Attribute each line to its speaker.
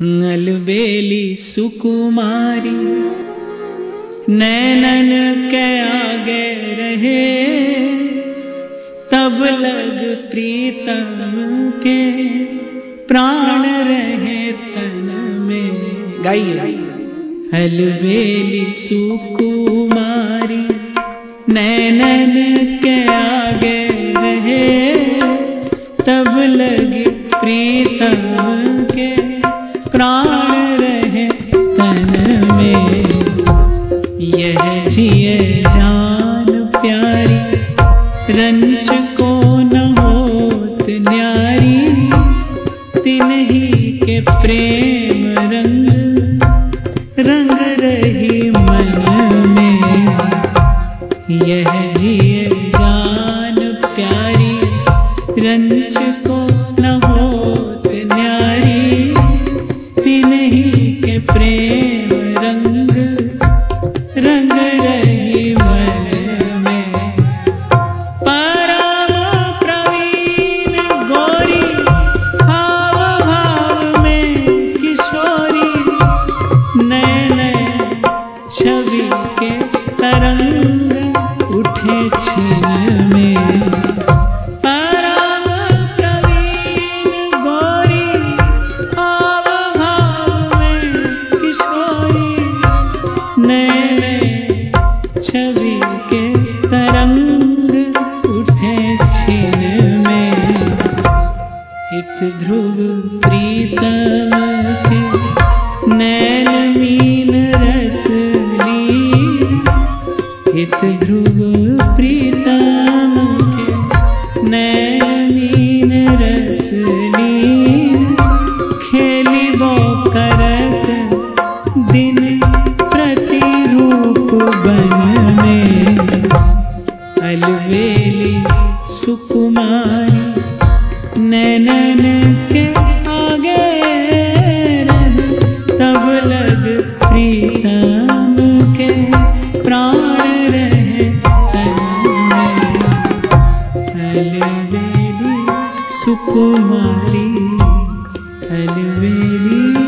Speaker 1: अलबेली सुकुमारी नैनन के आगे रहे, तब लग प्रीतम के प्राण रहे तन में। गाइए। अलबेली सुकुमारी नैनन के आगे रहे, तब लग प्रीतम के प्राण रहे तन में। यह जिए जान प्यारी रंच को न होत न्यारी, तिन्ही के प्रेम रंग रंग रही मन में। यह जिए जान प्यारी रंच को न होत न्यारी, तिन्ही के प्रेम रंग रंग रही मन में। परम प्रवीण गोरी हाव भाव में किशोरी, नए नए छवि के तरंग उठे छिन में। परम प्रवीण गोरी हाव भाव में किशोरी, नए नए छवि के तरंग उठे छिन में। हित ध्रुव प्रीतम के नैन मीन रस ली, हित ध्रुव प्रीतम के नैन मीन रस ली, खेली वो करत दिन प्रतिरूप बन में। अलबेली सुकुमारी नैनन के आगे रहे, तब लग प्रीतम के प्राण रहे तन में। अलबेली सुकुमारी, अलबेली